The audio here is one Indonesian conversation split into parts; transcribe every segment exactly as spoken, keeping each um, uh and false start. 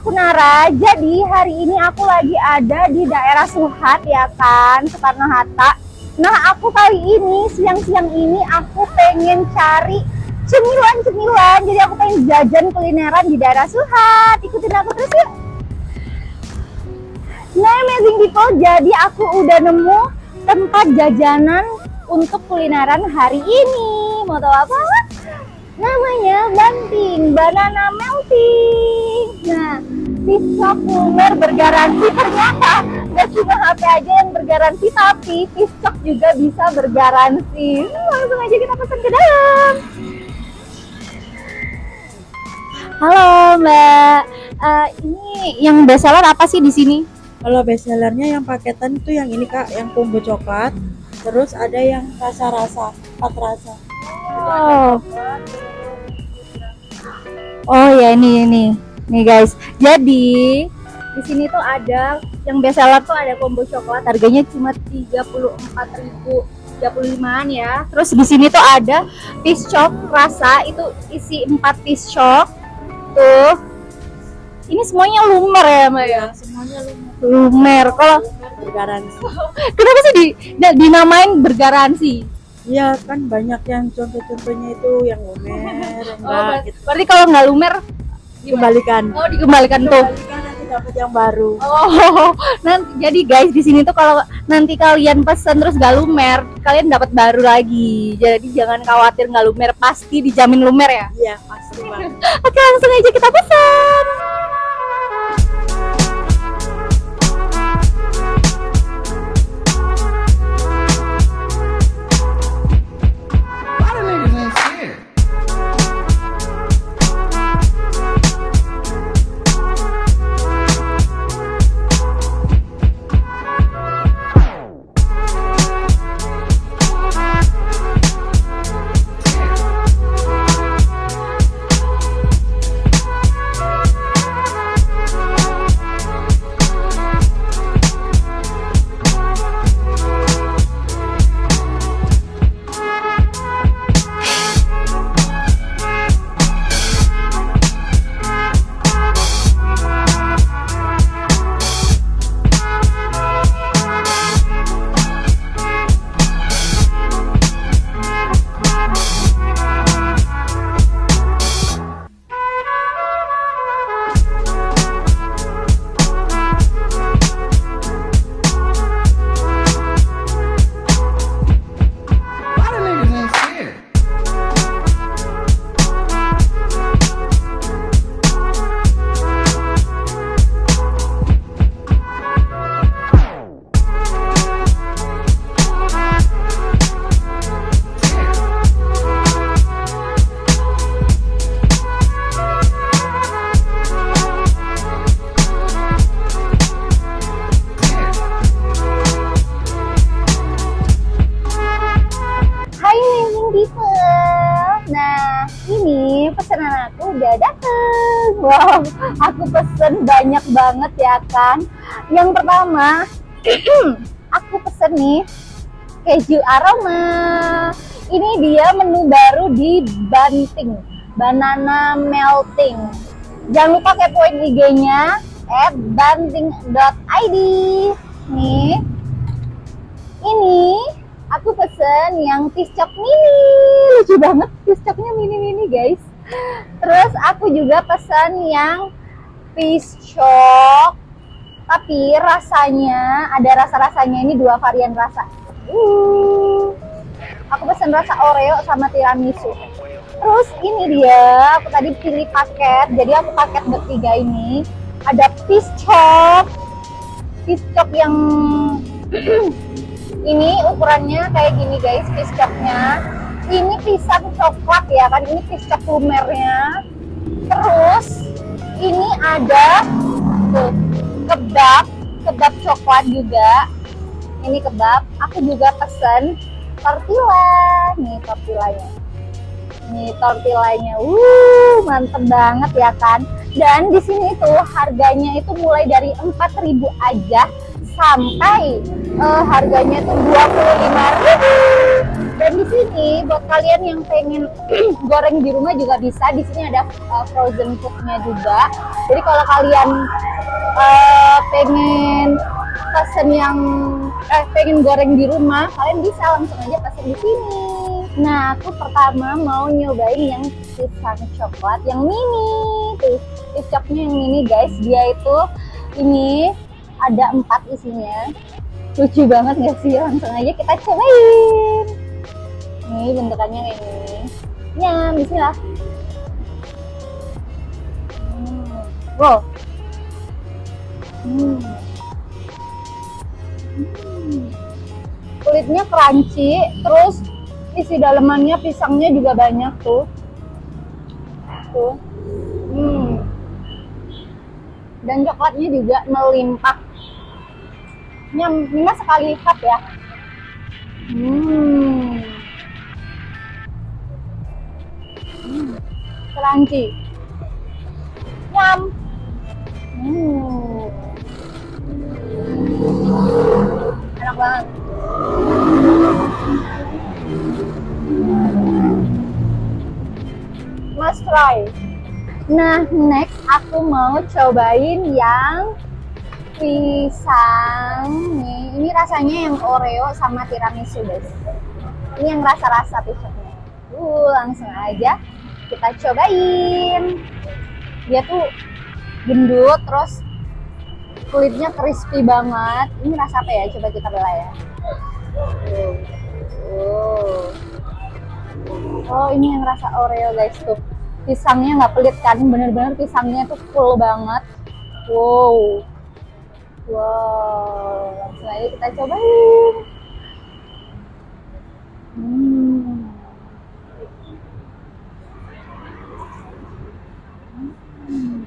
aku Nara. Jadi hari ini aku lagi ada di daerah Suhat ya kan, Soekarno-Hatta. Nah aku kali ini siang-siang ini aku pengen cari cemilan-cemilan. Jadi aku pengen jajan kulineran di daerah Suhat. Ikutin aku terus yuk. Nah amazing people, jadi aku udah nemu tempat jajanan untuk kulineran hari ini. Mau tahu apa? Namanya Banting, Banana Melting. Nah, piscok lumer bergaransi. Ternyata nggak cuma H P aja yang bergaransi, tapi piscok juga bisa bergaransi. Langsung aja kita pesan ke dalam. Halo Mbak, uh, ini yang bestseller apa sih di sini? Kalau bestsellernya yang paketan itu yang ini Kak, yang combo coklat. Terus ada yang rasa-rasa, empat rasa. Oh. Oh ya ini ini. Nih guys. Jadi di sini tuh ada yang bestseller tuh ada combo coklat, harganya cuma tiga puluh empat ribu, tiga puluh limaan ya. Terus di sini tuh ada piscok rasa, itu isi empat piscok. Tuh. Ini semuanya lumer ya, Mbak ya? Semuanya lumer. Lumer. Kalau bergaransi. Kenapa sih di, dinamain bergaransi? Iya kan banyak yang contoh-contohnya itu yang lumer, enggak oh, gitu. Berarti kalau nggak lumer dikembalikan. Oh, dikembalikan tuh. Dikembalikan nanti dapat yang baru. Oh, nanti jadi guys di sini tuh kalau nanti kalian pesen terus nggak lumer, kalian dapat baru lagi. Jadi jangan khawatir nggak lumer, pasti dijamin lumer ya. Iya, pasti banget. Oke, langsung aja kita pesan. Nah, ini pesanan aku udah dateng. Wow, aku pesen banyak banget ya kan. Yang pertama, aku pesen nih keju aroma. Ini dia menu baru di Banting, Banana Melting. Jangan lupa kepoin I G-nya at banting dot i d. Nih, ini aku pesen yang piscok mini, lucu banget piscoknya mini-mini guys. Terus aku juga pesen yang piscok, tapi rasanya ada rasa-rasanya, ini dua varian rasa. Uh, aku pesen rasa Oreo sama tiramisu. Terus ini dia, aku tadi pilih paket, jadi aku paket bertiga ini. Ada piscok, piscok yang ini ukurannya kayak gini guys, piscoknya. Ini pisang coklat ya kan, ini piscok lumernya. Terus ini ada tuh kebab, kebab coklat juga. Ini kebab. Aku juga pesen tortilla, nih tortillanya. Nih tortillanya, uh mantep banget ya kan. Dan di sini tuh harganya itu mulai dari empat ribu aja sampai uh, harganya tuh dua puluh lima ribu. Dan di sini ini buat kalian yang pengen goreng di rumah juga bisa. Di sini ada uh, frozen foodnya juga. Jadi kalau kalian uh, pengen pesen yang eh pengen goreng di rumah, kalian bisa langsung aja pesen di sini. Nah, aku pertama mau nyobain yang pisang coklat yang mini. Tuh, pisangnya yang mini guys. Dia itu ini ada empat isinya. Lucu banget gak sih? Langsung aja kita cobain. Nih bentukannya kayak gini. Nyam, bismillah. Hmm. Wow. Hmm. Hmm. Kulitnya crunchy, terus isi dalemannya pisangnya juga banyak tuh. Tuh. Hmm. Dan coklatnya juga melimpah. Nyam, ini mah sekali cup ya. Hmm. Hmm. Crunchy. Nyam. Hmm. Enak banget. Must try. Nah, next aku mau cobain yang pisang nih. Ini rasanya yang Oreo sama tiramisu guys. Ini yang rasa-rasa pisangnya. Uh, langsung aja kita cobain. Dia tuh gendut, terus kulitnya crispy banget. Ini rasa apa ya? Coba kita belah ya. Oh, oh ini yang rasa Oreo guys tuh. Pisangnya nggak pelit kan? Bener-bener pisangnya tuh full banget. Wow. Wow, langsung aja kita cobain. Hmm. Hmm.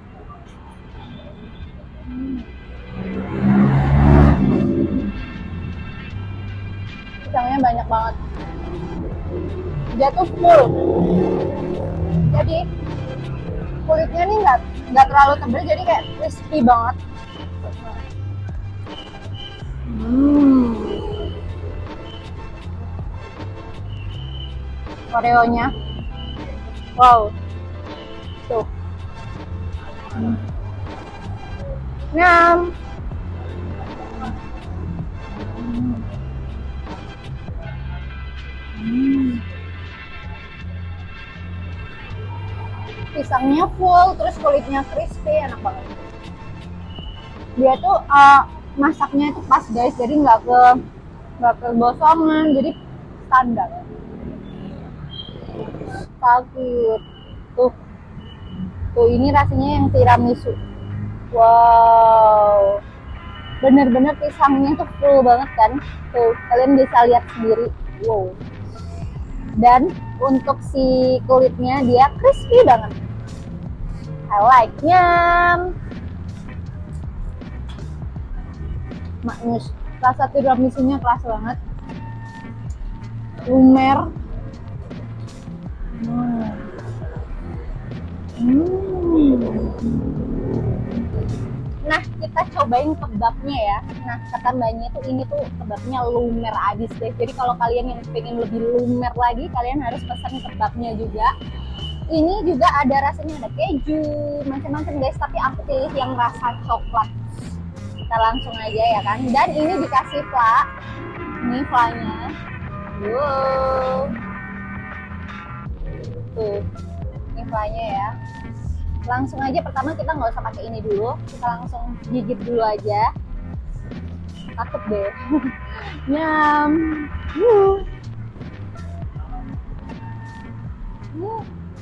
Pisangnya banyak banget. Dia tuh full. Jadi kulitnya nih nggak nggak terlalu tebal, jadi kayak crispy banget. Hmm. Oreonya, wow, tuh. Hmm. Nyam. Hmm. Hmm. Pisangnya full, terus kulitnya crispy, enak banget. Dia tuh uh, masaknya itu pas guys, jadi nggak ke nggak kegosongan, jadi standar. Sakit tuh, tuh ini rasanya yang tiramisu. Wow, bener-bener pisangnya tuh full banget kan, tuh kalian bisa lihat sendiri. Wow, dan untuk si kulitnya dia crispy banget. I like-nya. Maknyus, rasa tiramisunya keras banget, lumer. Hmm. Hmm. Nah, kita cobain kebabnya ya. Nah, kata mbaknya tuh ini tuh kebabnya lumer abis deh. Jadi kalau kalian yang pengen lebih lumer lagi, kalian harus pesan kebabnya juga. Ini juga ada rasanya, ada keju, macam-macam guys. Tapi aku pilih yang rasa coklat. Kita langsung aja ya kan. Dan ini dikasih fla. Ini flanya. Wow. Tuh, ini flanya ya. Langsung aja pertama kita nggak usah pakai ini dulu, kita langsung gigit dulu aja. Takut deh. Nyam. Uh. Uh.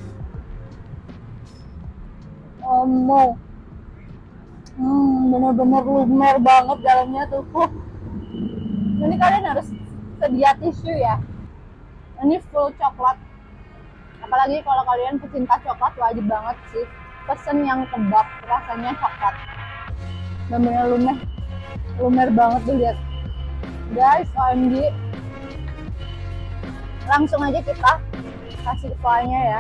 Omo. Hmm, bener-bener lumer banget dalamnya tuh. Uh. Ini kalian harus sedia tisu ya. Ini full coklat. Apalagi kalau kalian pecinta coklat, wajib banget sih pesen yang kebab rasanya coklat. Bener-bener lumer, lumer banget tuh, lihat guys. O M G, langsung aja kita kasih kuahnya ya.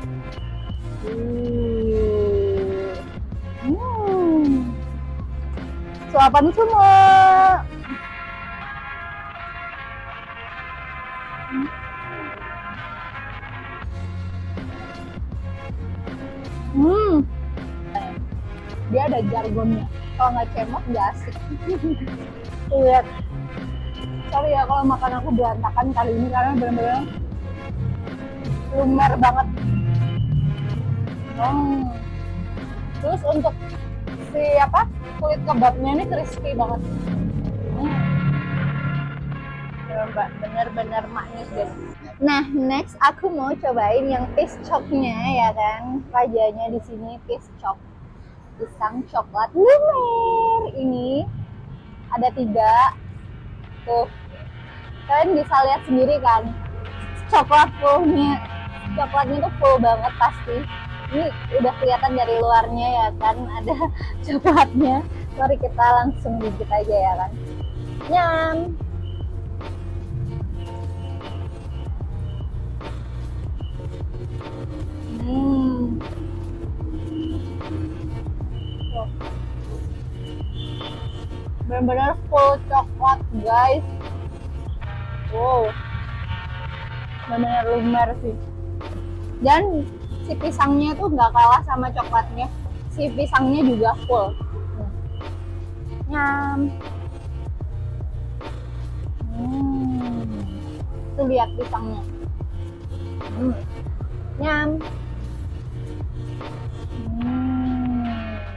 Hmm. Suapan semua. Hmm, dia ada jargonnya. Kalau nggak cemot nggak asik. Lihat. Sorry ya kalau makan aku berantakan kali ini karena benar-benar lumer banget. Hmm. Terus untuk si apa kulit kebabnya ini crispy banget. Hmm. Bener-bener manis guys. Nah, next aku mau cobain yang piscoknya ya kan, rajanya di sini piscok, pisang coklat lumer. Ini ada tiga, tuh kalian bisa lihat sendiri kan, coklat fullnya, coklatnya tuh full banget pasti. Ini udah kelihatan dari luarnya ya kan, ada coklatnya. Mari kita langsung gigit aja ya kan. Nyam. Hmm. Benar-benar full coklat guys. Wow, benar-benar lumer sih. Dan si pisangnya tuh nggak kalah sama coklatnya. Si pisangnya juga full. Nyam. Hmm. Tuh lihat pisangnya. Hmm. Nyam. Hmm.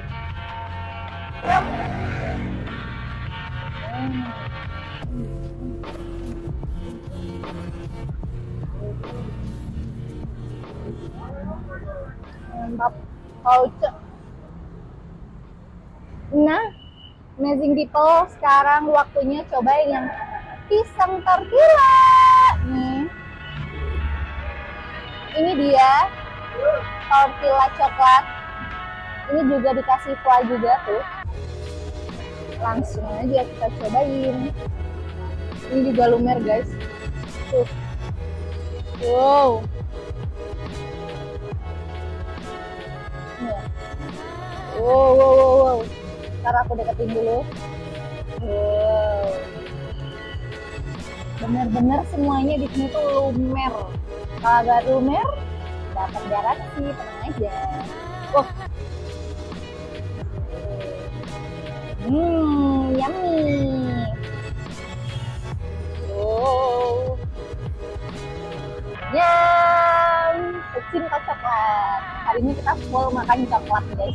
Mantap. Kauce. Nah, amazing people, sekarang waktunya cobain yang pisang tortilla. Nih. Ini dia tortilla coklat. Ini juga dikasih kuah juga tuh. Langsung aja kita cobain. Ini juga lumer guys. Tuh. Wow. Wow, wow, wow, wow. Ntar aku deketin dulu. Wow. Bener-bener semuanya di sini tuh lumer. Kalau agak lumer, dapat garansi, tenang aja. Wah. Hmm, yummy. Wow. Yum, pecinta coklat. Hari ini kita full makan coklat guys.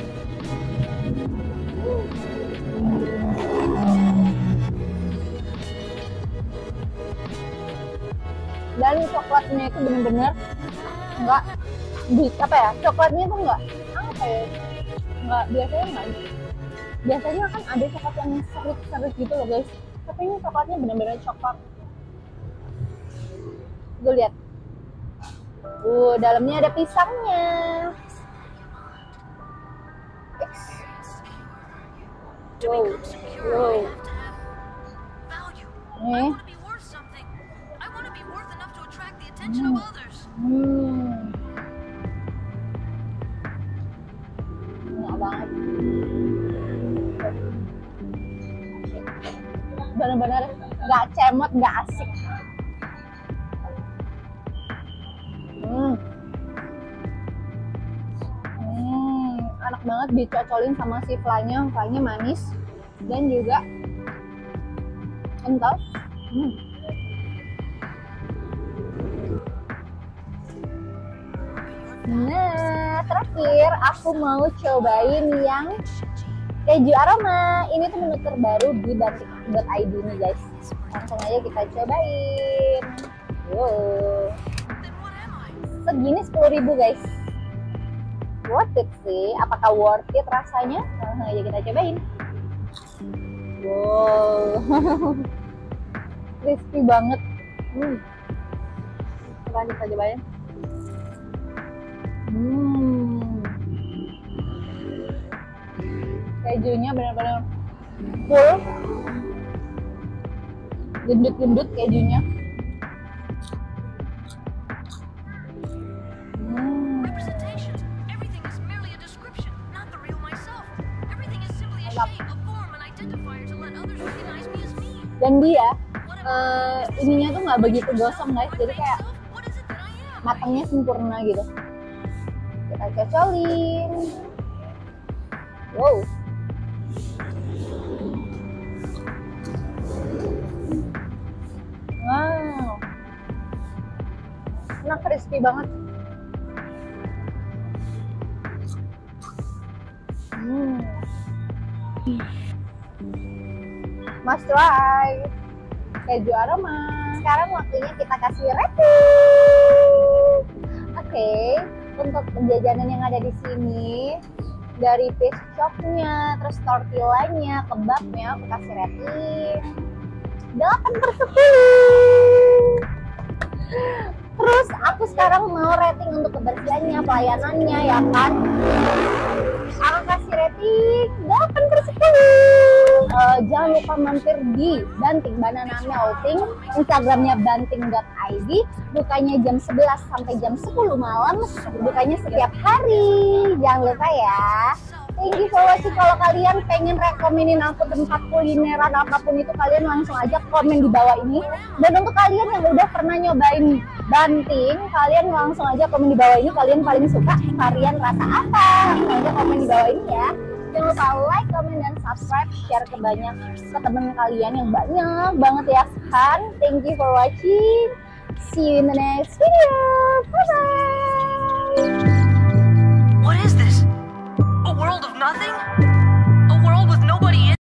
Dan coklatnya itu bener-bener enggak di apa ya, coklatnya tuh enggak apa ya, enggak biasanya enggak. Biasanya kan ada coklat yang serit-serit gitu loh guys, tapi ini coklatnya bener-bener coklat. Gue lihat, uh dalamnya ada pisangnya. Wow, wow. Nih. Hmm. Hmm. Enak banget. Bener-bener nggak cemot, nggak asik. Hmm. Hmm. Enak banget dicocolin sama si fly-nya, fly-nya manis dan juga kental. Hmm. Nah, terakhir aku mau cobain yang keju aroma. Ini tuh menu terbaru di batik dot i d nih guys. Langsung aja kita cobain. Wow. Segini sepuluh ribu guys. Worth it sih. Apakah worth it rasanya? Langsung aja kita cobain. Wow. Crispy banget. Hmm. Coba kita cobain. Hmm. Kejunya benar-benar full, gendut-gendut kejunya. Hmm. Dan dia uh, ininya tuh nggak begitu gosong guys, jadi kayak matangnya sempurna gitu. Kita cocolin. Wow. Wow. Enak, crispy banget. Hmm. Must try. Keju aroma. Sekarang waktunya kita kasih rating. Oke, okay. Untuk jajanan yang ada di sini, dari fish chop-nya, terus tortillanya, kebabnya, aku kasih rating delapan per sepuluh. Terus aku sekarang mau rating untuk kebersihannya, pelayanannya, ya kan? Aku kasih rating delapan per sepuluh. Uh, jangan lupa mampir di Banting Banana Melting, Instagramnya banting dot i d, bukanya jam sebelas sampai jam sepuluh malam, bukanya setiap hari. Jangan lupa ya. Thank you for watching. Kalau kalian pengen rekomenin aku tempat kulineran apapun itu, kalian langsung aja komen di bawah ini. Dan untuk kalian yang udah pernah nyobain Banting, kalian langsung aja komen di bawah ini, kalian paling suka varian rasa apa. Langsung aja komen di bawah ini ya. Jangan lupa like, comment, dan subscribe, share ke banyak ke temen kalian yang banyak banget ya kan. Thank you for watching. See you in the next video. Bye bye. What is this? A world of nothing? A world with nobody in